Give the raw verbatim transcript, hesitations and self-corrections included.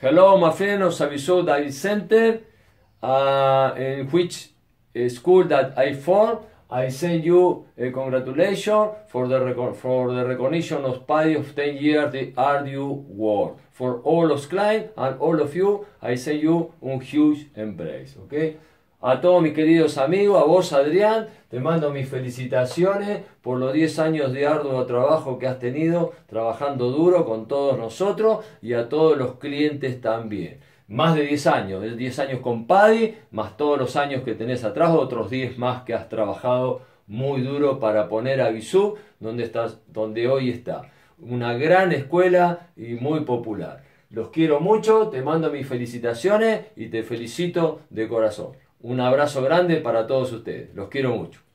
Hello, my friend of Savisou Dive Center, uh, in which uh, school that I form. I send you a congratulations for the for the recognition of PADI of ten years the arduous work. For all los clients and all of you, I send you un huge embrace, okay? A todos mis queridos amigos, a vos Adrián, te mando mis felicitaciones por los diez años de arduo trabajo que has tenido, trabajando duro con todos nosotros y a todos los clientes también. Más de diez años, diez años con PADI, más todos los años que tenés atrás, otros diez más que has trabajado muy duro para poner a Visub donde, estás, donde hoy está. Una gran escuela y muy popular. Los quiero mucho, te mando mis felicitaciones y te felicito de corazón. Un abrazo grande para todos ustedes. Los quiero mucho.